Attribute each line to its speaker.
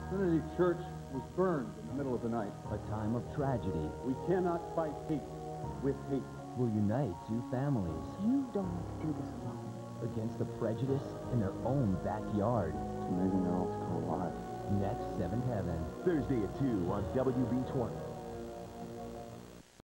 Speaker 1: Trinity Church was burned in the middle of the night.
Speaker 2: A time of tragedy
Speaker 1: We cannot fight hate with hate.
Speaker 2: will unite two families
Speaker 3: You don't do this alone.
Speaker 2: against the prejudice in their own backyard.
Speaker 1: It's amazing they're all still alive.
Speaker 2: Next, Seventh Heaven.
Speaker 4: Thursday at 2 on WB20.